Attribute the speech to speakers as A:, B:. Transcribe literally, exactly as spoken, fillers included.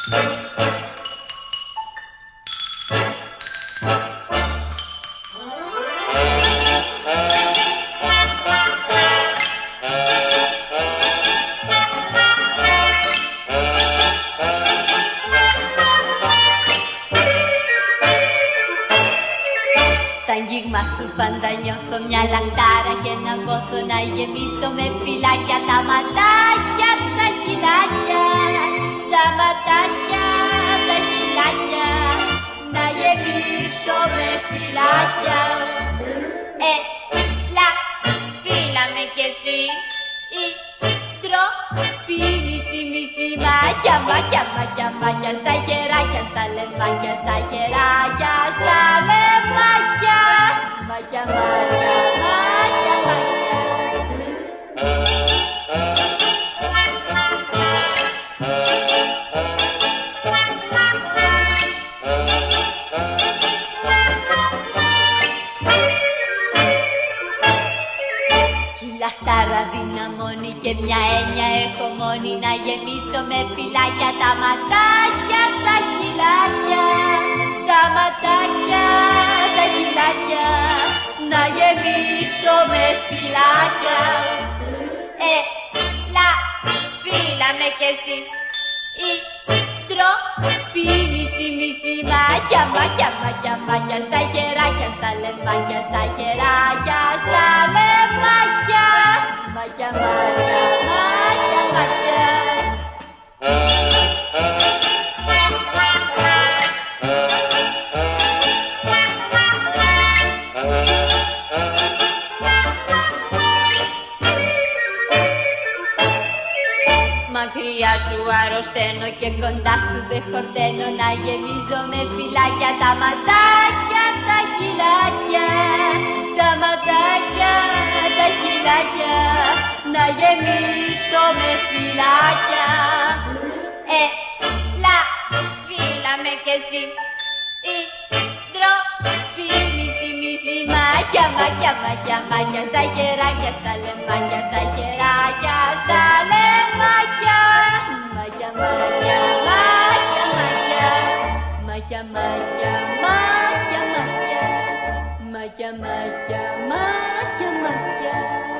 A: Στα αγγίγμα σου πάντα νιώθω μια λαχτάρα και ένα πόθο να γεμίσω με φυλάκια. Τα ματάκια, τα χιλάκια, τα ματάκια, τα χιλάκια, να γεμίσω με φυλάκια. Ε, λα, φίλα με κι εσύ, η τροπή μισή μισή μάκια, μάκια, μάκια, μάκια, στα χεράκια, στα λεμάκια, στα χεράκια, στα λεμάκια, μάκια, μάκια, μάκια, μάκια. Λαχτάρα δυναμώνει και μια έννοια έχω μόνη, να γεμίσω με φυλάκια τα ματάκια, τα χιλάκια, τα ματάκια, τα χιλάκια, να γεμίσω με φυλάκια. Ε, λα, φίλα με κι εσύ, η τροπή μισή μισή μάκια, μάκια, μάκια, μάκια, στα χεράκια, στα λεμάκια, στα χεράκια, στα λεμάκια, μάκια, μάκια, μάκια, μάκια. Μακριά σου αρρωσταίνω και κοντά σου δεν χορταίνω, να γεμίζω με φυλάκια τα ματάκια, τα χιλάκια, τα ματάκια, τα χιλάκια, να γεμίσω με φυλάκια. Ε, λα, φίλα με κι εσύ, η τροπή μισή μισή μάκια, μάκια, μάκια, μάκια, στα χεράκια, στα λεμάκια, στα χεράκια, στα λεμάκια. Μάκια, μάκια, μάκια, μάκια, μάκια, μάκια, μάκια, μάκια, μάκια, μάκια, μάκια, μάκια.